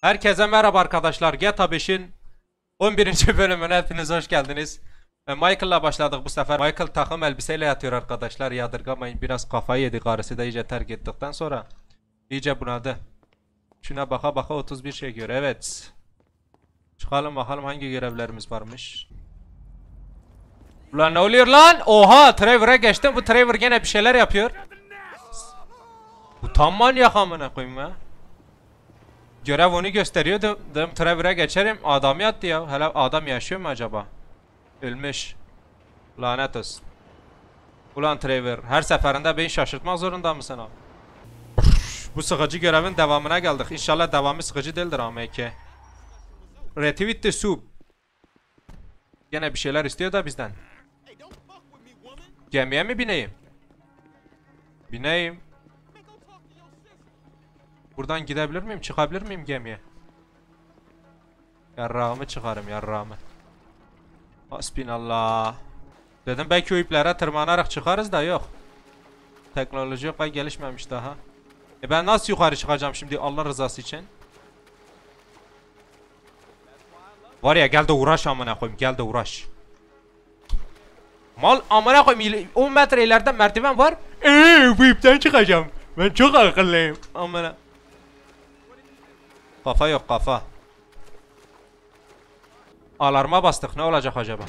Herkese merhaba arkadaşlar. GTA 5'in 11. bölümüne hepiniz hoş geldiniz. Michael'la başladık bu sefer. Michael takım elbiseyle yatıyor arkadaşlar. Yadırgamayın, biraz kafayı yedi, karısı da iyice terk ettikten sonra. İyice bunadı. Şuna baka baka 31 çekiyor. Evet. Çıkalım bakalım hangi görevlerimiz varmış. Ulan ne oluyor lan? Oha, Trevor'a geçtim. Bu Trevor gene bir şeyler yapıyor. Bu tam manyak amına koyayım ya. Görev onu gösteriyor. Dedim Trevor'a geçerim. Adam yattı ya. Hele adam yaşıyor mu acaba? Ölmüş. Lanet olsun. Ulan Trevor, her seferinde beni şaşırtmak zorunda mısın abi? Bu sıkıcı görevin devamına geldik. İnşallah devamı sıkıcı değildir AMK. Retweet the soup. Gene bir şeyler istiyor da bizden. Gemiye mi bineyim? Bineyim. Buradan gidebilir miyim? Çıkabilir miyim gemiye? Yarrağımı çıkarım, yarrağımı. Hasbinallah. Dedim belki o iplere tırmanarak çıkarız da yok. Teknoloji yok ve gelişmemiş daha. Ben nasıl yukarı çıkacağım şimdi Allah rızası için? Var ya, gel de uğraş amına koyayım, gel de uğraş. Mal amına koyayım, 10 metre ileride merdiven var. Bu ipten çıkacağım. Ben çok akıllıyım. Amına. Kafa yok, kafa. Alarma bastık, ne olacak acaba?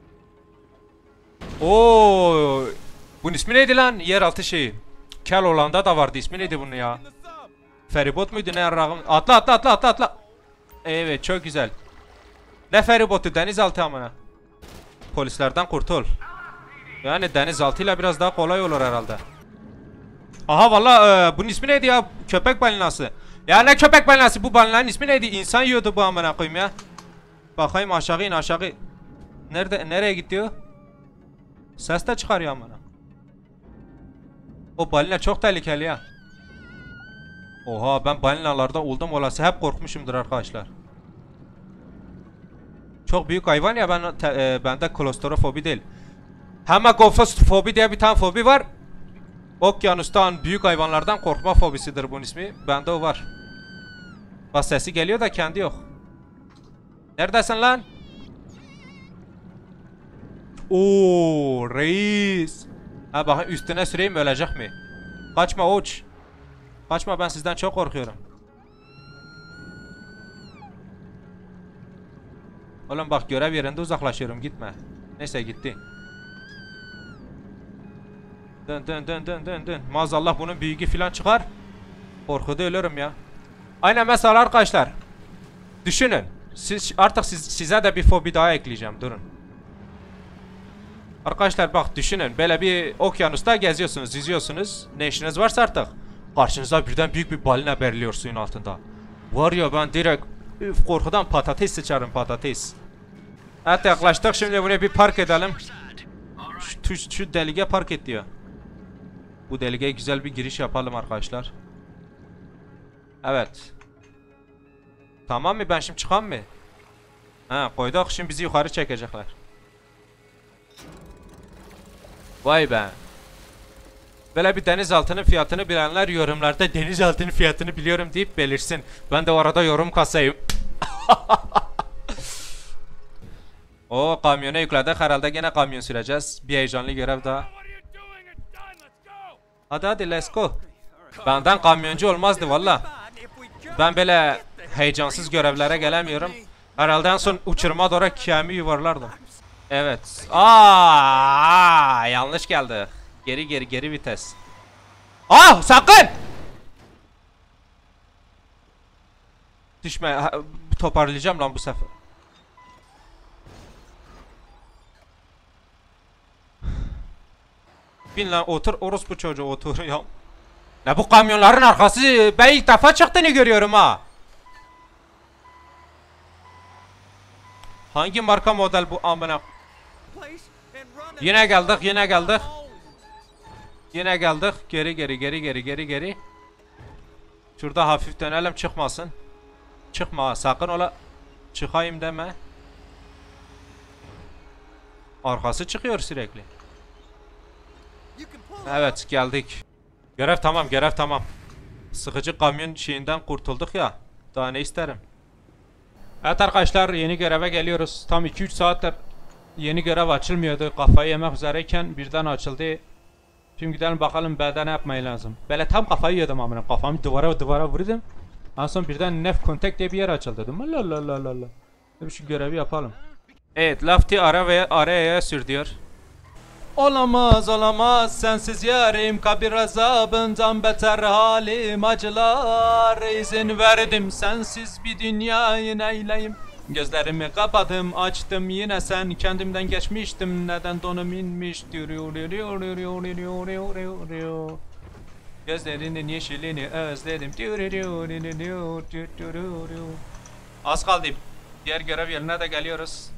Oo, bunun ismi neydi lan? Yeraltı şeyi. Keloğlan'da da vardı, ismi neydi bunun ya? Feribot muydu ne yarrağım? Atla atla atla atla atla. Evet, çok güzel. Ne feribotu, denizaltı amına. Polislerden kurtul. Yani denizaltıyla biraz daha kolay olur herhalde. Aha valla bunun ismi neydi ya? Köpek balinası. Ya ne köpek balinası, bu balinanın ismi neydi? İnsan yiyordu bu amına koyayım ya. Bakayım aşağı in, aşağı. Nereye gidiyor? Ses de çıkarıyor amına. O balina çok tehlikeli ya. Oha, ben balinalarda oldum olası hep korkmuşumdur arkadaşlar. Çok büyük hayvan ya, bende klostrofobi değil. Hemagofobi diye bir tane fobi var. Okyanustan büyük hayvanlardan korkma fobisidir bunun ismi. Bende o var. Bak sesi geliyor da kendi yok. Neredesin lan? Oo reis. Ha bakın, üstüne süreyim, ölecek mi? Kaçma uç. Kaçma, ben sizden çok korkuyorum. Oğlum bak, görev yerinde uzaklaşıyorum, gitme. Neyse gitti. Dön dön dön dön dön dön. Maazallah bunun büyüğü falan çıkar. Korkuda ölürüm ya. Aynen mesela arkadaşlar. Düşünün. Size de bir fobi daha ekleyeceğim, durun. Arkadaşlar bak düşünün, böyle bir okyanusta geziyorsunuz, yüzüyorsunuz. Ne işiniz varsa artık. Karşınıza birden büyük bir balina beliriyor suyun altında. Var ya, ben direkt korkudan patates sıçarım, patates. Evet, yaklaştık, şimdi buraya bir park edelim. Şu delige park et diyor. Bu delige güzel bir giriş yapalım arkadaşlar. Evet. Tamam mı, ben şimdi çıkam mı? Ha koyduk, şimdi bizi yukarı çekecekler. Vay be. Böyle bir denizaltının fiyatını bilenler yorumlarda denizaltının fiyatını biliyorum deyip belirsin. Ben de o arada yorum kasayım. O kamyona yükledik, herhalde gene kamyon süreceğiz. Bir heyecanlı görev daha. Hadi hadi let's go. Benden kamyoncu olmazdı valla. Ben böyle heyecansız görevlere gelemiyorum. Herhalde en son uçuruma doğru kemi yuvarlardım. Evet. Yanlış geldi. Geri vites. Sakın! Düşme. Toparlayacağım lan bu sefer. Bin lan, otur orospu çocuğu, otur ya. Ne bu kamyonların arkası, ben ilk defa çıktığını görüyorum ha. Hangi marka model bu amına? Yine geldik, yine geldik. Yine geldik. Geri. Şurada hafif dönelim, çıkmasın. Çıkma sakın ola. Çıkayım deme. Arkası çıkıyor sürekli. Evet, geldik. Görev tamam, görev tamam. Sıkıcı kamyon şeyinden kurtulduk ya. Daha ne isterim? Evet arkadaşlar, yeni göreve geliyoruz. Tam 2-3 saattir yeni görev açılmıyordu. Kafayı yemek üzereyken birden açıldı. Şimdi gidelim bakalım B'de ne yapmayı lazım. Böyle tam kafayı yedim amına. Kafamı duvara vurdum. En son birden Nef Contact diye bir yer açıldı dedim. La la la la la. Şu görevi yapalım. Evet, Lafty araya sür diyor. Olamaz olamaz sensiz yarim, kabir azabından beter halim acılar. İzin verdim sensiz bir dünyayı neyleyim. Gözlerimi kapadım açtım yine sen, kendimden geçmiştim neden donum inmiş. Gözlerinin yeşilini özledim. Az kaldı, diğer görev yerine de geliyoruz.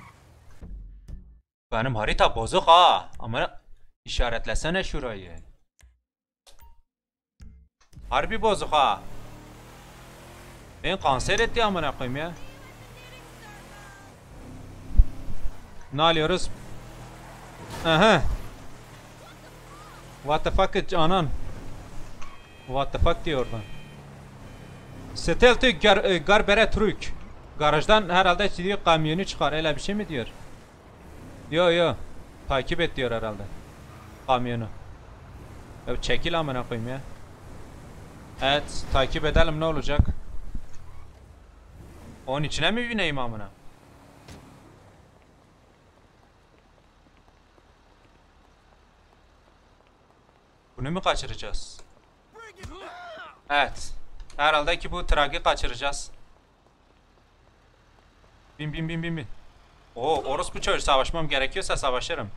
Benim harita bozuk ha. Ama işaretlesene şurayı. Harbi bozuk ha. Ben kanser etti amına koyayım ya. Ne alıyoruz? Aha. What the fuck anan. What the fuck diyor oradan. Stealthy Garbere Truck. Garajdan herhalde diyor kamyonu çıkar, öyle bir şey mi diyor? Yo takip et diyor herhalde kamyonu. Ya çekil amına koyayım ya. Evet, takip edelim, ne olacak? Onun içine mi bineyim amına? Bunu mu kaçıracağız? Evet. Herhalde ki bu traki kaçıracağız. Bin. Oo, orospu çocuğu, savaşmam gerekiyorsa savaşırım.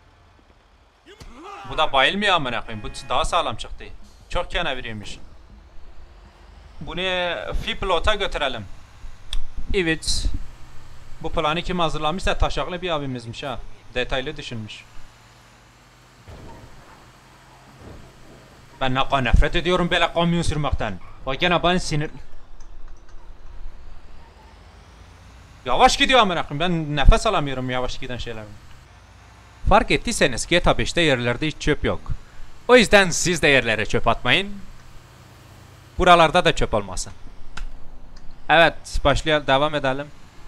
Bu da bayılmıyor amına koyayım. Bu daha sağlam çıktı. Çok keneviriyormuş. Bunu Fiplot'a götürelim. Evet. Bu planı kim hazırlamışsa taşaklı bir abimizmiş ha. Detaylı düşünmüş. Ben ne kadar nefret ediyorum böyle kamyon sürmekten. Bak gene ben sinir... Yavaş gidiyor amına koyayım. Ben nefes alamıyorum yavaş giden şeylerden. Fark ettiyseniz GTA 5'te yerlerde hiç çöp yok. O yüzden siz de yerlere çöp atmayın. Buralarda da çöp olmasın. Evet, başlayalım, devam edelim.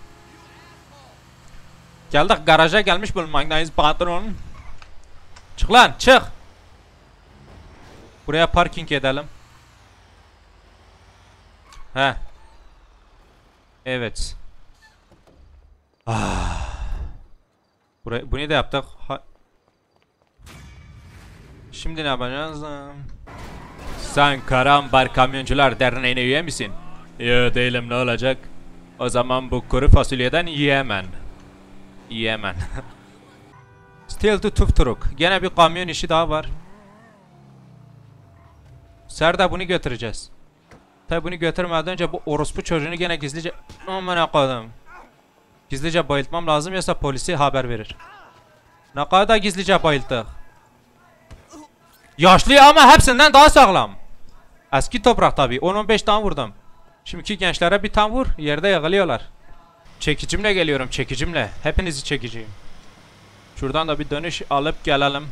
Geldik, garaja gelmiş bulunmaktayız patron. Çık lan, çık. Buraya parking edelim. He. Evet. Burayı, bunu da yaptık. Şimdi ne yapacağız? Sen Karambar Kamyoncular Derneği'ne üye misin? Yo değilim, ne olacak? O zaman bu kuru fasulyeden yiyemem. Yiyemem. Still to Tuf Truck. Gene bir kamyon işi daha var. Serda bunu götüreceğiz. Tabi bunu götürmeden önce bu orospu çocuğunu gene gizlice... Aman koydum. Gizlice bayıltmam lazım, yoksa polisi haber verir. Ne kadar da gizlice bayılttık. Yaşlı ama hepsinden daha sağlam. Eski toprak tabi. 10-15 tane vurdum. Şimdiki gençlere bir tane vur, yerde yığılıyorlar. Çekicimle geliyorum, çekicimle. Hepinizi çekeceğim. Şuradan da bir dönüş alıp gelelim.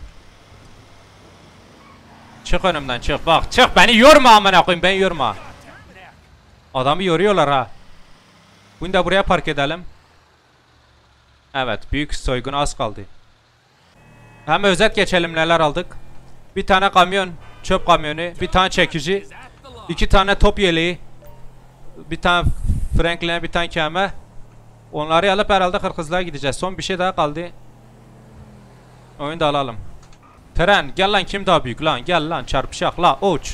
Çık önümden, çık. Bak, çık, beni yorma amına koyayım, beni yorma. Adamı yoruyorlar ha. Bunu da buraya park edelim. Evet, büyük soygun az kaldı. Hem özet geçelim neler aldık. Bir tane kamyon, çöp kamyonu, bir tane çekici, 2 tane top yeleği, bir tane Franklin'e, bir tane keme. Onları alıp herhalde Kırkızlığa gideceğiz. Son bir şey daha kaldı. Oyunu da alalım. Tren, gel lan, kim daha büyük lan, gel lan, çarpışak la, uç.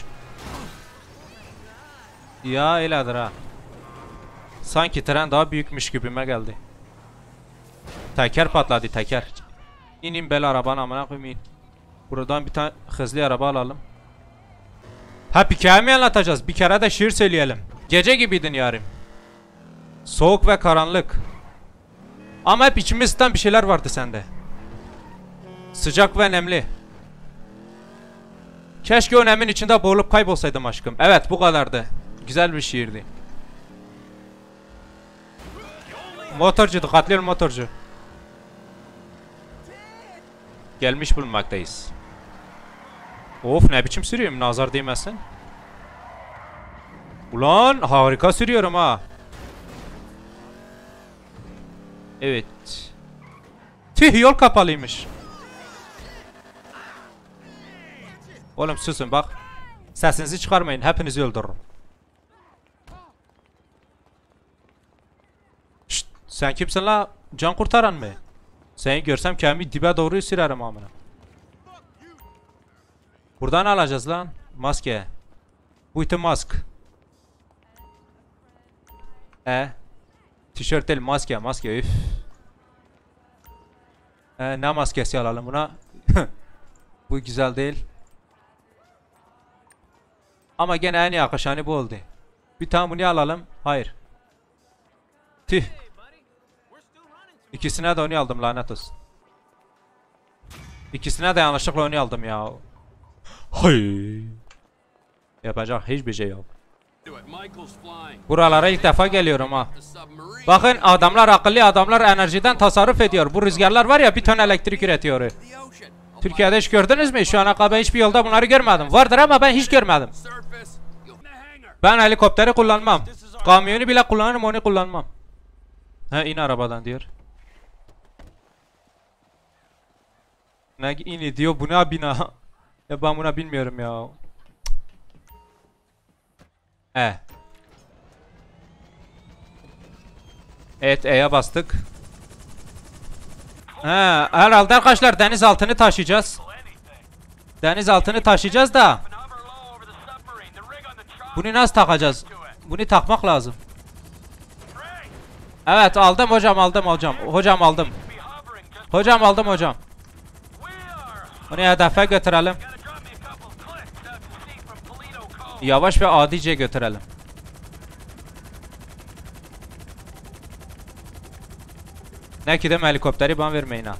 Ya öyledir ha. Sanki tren daha büyükmüş gibime geldi. Teker patladı, teker. İnin bel arabanın amına koyayım. Buradan bir tane hızlı araba alalım. Ha, hikaye mi anlatacağız? Bir kere de şiir söyleyelim. Gece gibiydin yarim. Soğuk ve karanlık. Ama hep içimizden bir şeyler vardı sende. Sıcak ve nemli. Keşke o nemin içinde boğulup kaybolsaydım aşkım. Evet, bu kadardı. Güzel bir şiirdi. Motorcu, dikkatli ol motorcu. Gelmiş bulunmaktayız. Of, ne biçim sürüyorum, nazar değmesin. Ulan harika sürüyorum ha. Evet. Tüh, yol kapalıymış. Oğlum susun bak. Sesinizi çıkarmayın, hepinizi öldürürüm. Şşt, sen kimsin la? Can kurtaran mı? Seni görsem kendimi dibe doğru sürerim amına. Buradan alacağız lan maske. Bu iti mask. Tişört değil, maske üf. Ne maskesi alalım buna? Bu güzel değil. Ama gene en yakışanı bu oldu. Bir tane bunu alalım. Hayır. Tüh. İkisine de onu aldım, lanet olsun. İkisine de yanlışlıkla onu aldım ya. Hay. Yapacak hiçbir şey yok. Buralara ilk defa geliyorum ha. Bakın adamlar akıllı, adamlar enerjiden tasarruf ediyor. Bu rüzgarlar var ya, bir ton elektrik üretiyor. Türkiye'de hiç gördünüz mü? Şu ana kadar hiçbir yolda bunları görmedim. Vardır ama ben hiç görmedim. Ben helikopteri kullanmam. Kamyonu bile kullanırım, onu kullanmam. Ha, in arabadan diyor. Ne ini diyor, bu ne bina? Ya ben buna bilmiyorum ya. Evet, E'ye bastık. Herhalde arkadaşlar denizaltını taşıyacağız. Denizaltını taşıyacağız da. Bunu nasıl takacağız? Bunu takmak lazım. Evet, aldım hocam, Hocam aldım. Hocam. Onu hedefe götürelim. Yavaş ve adice götürelim. Ne ki de helikopteri bana vermeyin ha.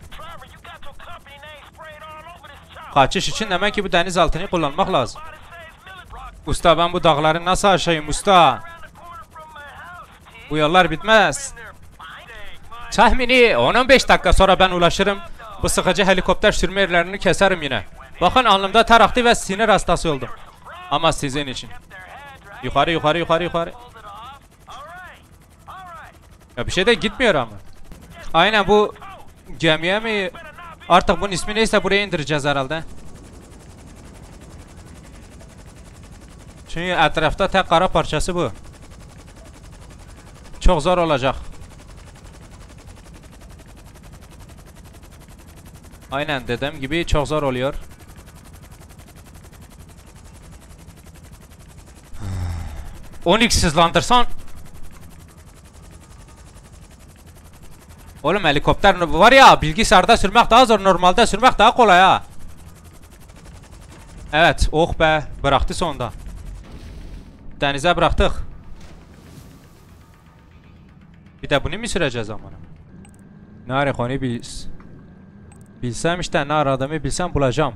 Kaçış için demek ki bu denizaltını kullanmak lazım. Usta, ben bu dağları nasıl aşayım usta? Bu yollar bitmez. Tahmini 10-15 dakika sonra ben ulaşırım. Bu sıkıcı helikopter sürme yerlerini keserim yine. Bakın, alnımda ter aktı ve sinir hastası oldum. Ama sizin için. Yukarı. Ya bir şey de gitmiyor ama. Aynen, bu gemiye mi? Artık bunun ismi neyse buraya indireceğiz herhalde. Çünkü etrafta tek kara parçası bu. Çok zor olacak. Aynen, dediğim gibi çok zor oluyor. Onyx hızlandırsan. Oğlum helikopter var ya, bilgisayarda sürmek daha zor, normalde sürmek daha kolay ha. Evet, oh be, bıraktı sonunda. Denize bıraktık. Bir de bunu mu süreceğiz amına? Ne arakonu bilsem işte, ne aradığımı bilsem bulacağım.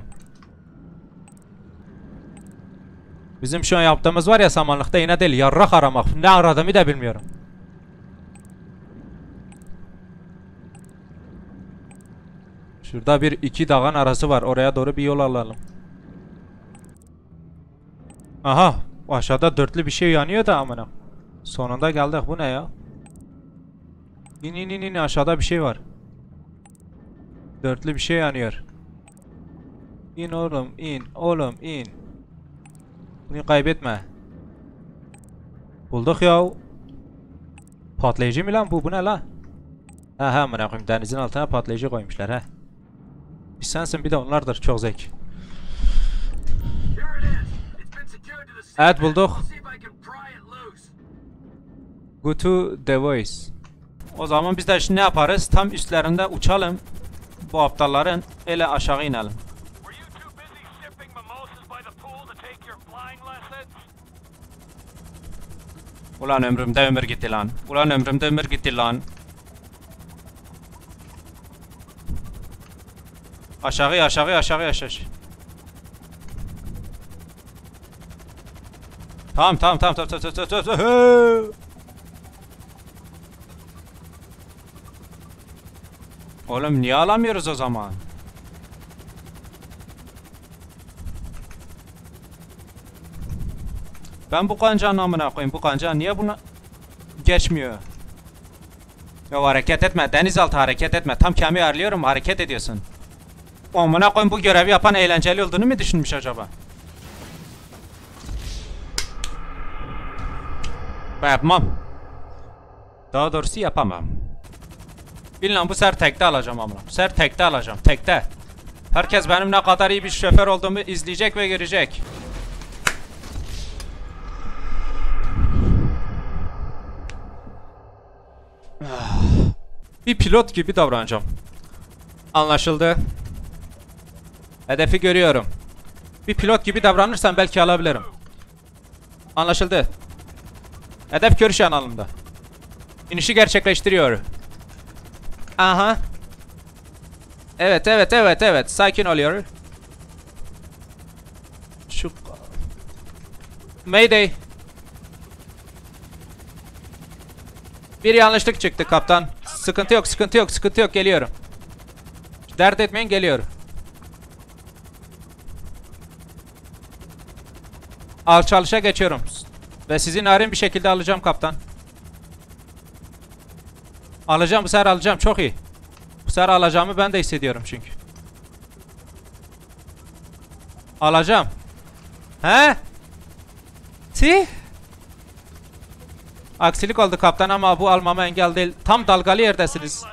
Bizim şu an yaptığımız var ya samanlıkta, yine değil, yarrak aramak. Ne aradığımı da bilmiyorum. Şurada bir iki dağın arası var, oraya doğru bir yol alalım. Aha, aşağıda dörtlü bir şey yanıyor da amına. Sonunda geldik, bu ne ya? İn aşağıda bir şey var. Dörtlü bir şey yanıyor. İn oğlum in. Bunu kaybetme. Bulduk ya. Patlayıcı mı lan bu? Bu ne lan? Ha amına koyayım, denizin altına patlayıcı koymuşlar ha. Bir sensin, bir de onlardır, çok zevk. Evet, bulduk. Go to the voice. O zaman biz de şimdi ne yaparız? Tam üstlerinde uçalım. Bu aptalların ele aşağı inelim. Ulan ömrümde ömür gitti lan. Aşağı. Tamam. Oğlum niye alamıyoruz o zaman? Ben bu kancanın amına koyayım. Bu kanca niye buna geçmiyor? Ya hareket etme. Denizaltı hareket etme. Tam kemiği ayarlıyorum, hareket ediyorsun. Amına koyayım, bu görevi yapan eğlenceli olduğunu mu düşünmüş acaba? Ben yapmam. Daha doğrusu yapamam. Bilmem, bu sefer tekte alacağım amına. Bu sefer tekte alacağım. Tekte. Herkes benim ne kadar iyi bir şoför olduğumu izleyecek ve görecek. Bir pilot gibi davranacağım. Anlaşıldı. Hedefi görüyorum. Bir pilot gibi davranırsam belki alabilirim. Anlaşıldı. Hedef görüş alanımda. İnişi gerçekleştiriyor. Aha. Evet. Sakin oluyor. Şu... Mayday. Bir yanlışlık çıktı kaptan. Sıkıntı yok, geliyorum. Dert etmeyin, geliyorum. Alçalışa geçiyorum. Ve sizi narin bir şekilde alacağım kaptan. Alacağım, bu sefer alacağım, çok iyi. Bu sefer alacağımı ben de hissediyorum çünkü. Alacağım. He? Ti? Aksilik oldu kaptan ama bu almama engel değil. Tam dalgalı yerdesiniz.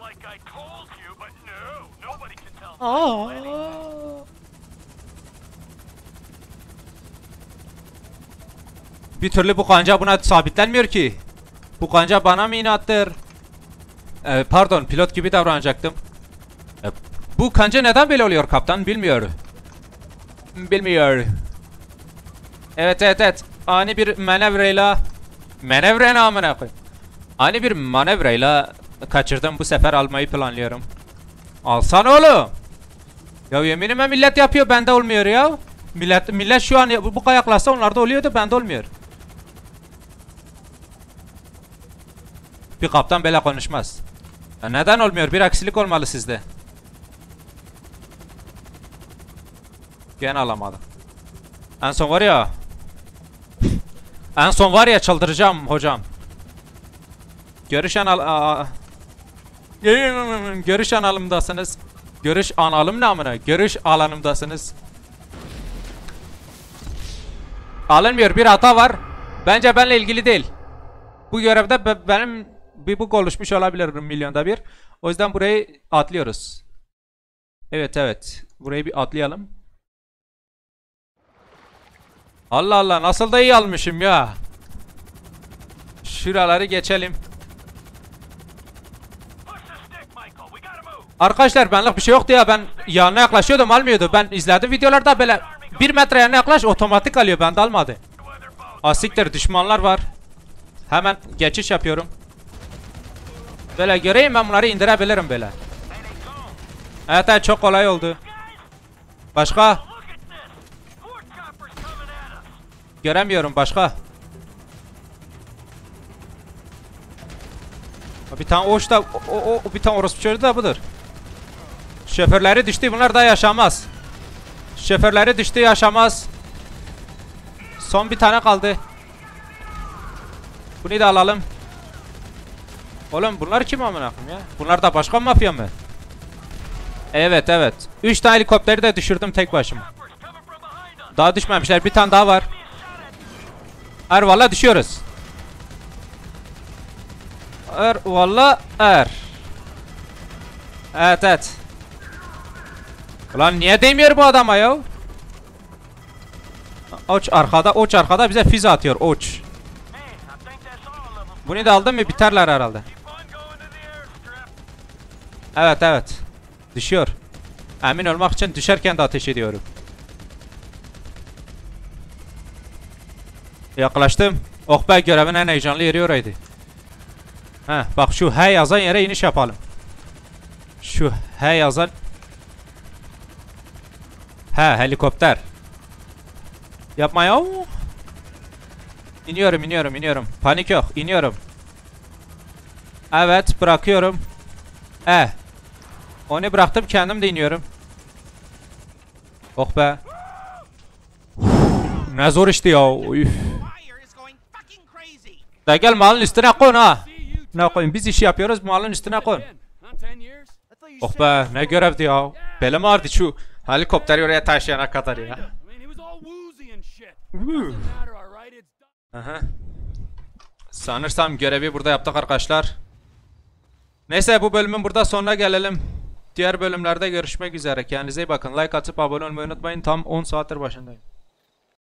Bir türlü bu kanca buna sabitlenmiyor ki. Bu kanca bana mı inattır? Pardon, pilot gibi davranacaktım. Bu kanca neden böyle oluyor kaptan? Bilmiyor. Evet. Ani bir manevrayla... Manevra namına koy. Ani bir manevrayla kaçırdım. Bu sefer almayı planlıyorum. Alsana oğlum. Ya yeminime millet yapıyor, bende olmuyor ya. Millet şu an bu kayaklasa onlarda oluyordu, bende olmuyor. Bir kaptan böyle konuşmaz. Ya neden olmuyor? Bir aksilik olmalı sizde. Gene alamadım. En son var ya çıldıracağım hocam. Görüş analımdasınız. Görüş analım namına. Görüş alanımdasınız. Alınmıyor, bir hata var. Bence benimle ilgili değil. Bu görevde benim bir bug oluşmuş olabilir milyonda bir. O yüzden burayı atlıyoruz. Evet. Burayı bir atlayalım. Allah nasıl da iyi almışım ya. Şuraları geçelim. Arkadaşlar benlik bir şey yoktu ya, ben yanına yaklaşıyordum, almıyordu. Ben izledim videolarda böyle 1 metre yanına yaklaş otomatik alıyor, bende almadı. Asiktir, düşmanlar var. Hemen geçiş yapıyorum. Böyle göreyim, ben bunları indirebilirim böyle. Evet, çok kolay oldu. Başka? Göremiyorum başka. Bir tane o işte bir tane orospu çocuğu da budur. Şoförleri düştü, bunlar da yaşamaz. Şoförleri düştü, yaşamaz. Son bir tane kaldı. Bunu da alalım. Oğlum bunlar kim amına koyayım ya? Bunlar da başka mafya mı? Evet. 3 tane helikopteri de düşürdüm tek başıma. Daha düşmemişler, bir tane daha var. Valla düşüyoruz. Valla. Evet. Ulan niye değmiyor bu adama ya? Oç arkada bize füze atıyor, oç. Bunu da aldım mı biterler herhalde. Evet. Düşüyor. Emin olmak için düşerken de ateş ediyorum. Yaklaştım. Oh be, görevin en heyecanlı yeri oraydı. Bak şu H yazan yere iniş yapalım. Şu H yazan. Helikopter. Yapma ya. İniyorum. Panik yok, iniyorum. Evet, bırakıyorum. Onu bıraktım, kendim de iniyorum. Oh be. Ne zor işte ya. Da gel malın üstüne kon ha. Ne koyun biz işi yapıyoruz malın üstüne koyun. Oh be ne görevdi ya. Belim ağrıdı şu helikopteri oraya taşıyana kadar ya. Aha. Sanırsam görevi burada yaptık arkadaşlar. Neyse bu bölümün burada sonuna gelelim. Diğer bölümlerde görüşmek üzere. Kendinize iyi bakın. Like atıp abone olmayı unutmayın. Tam 10 saattir başındayım.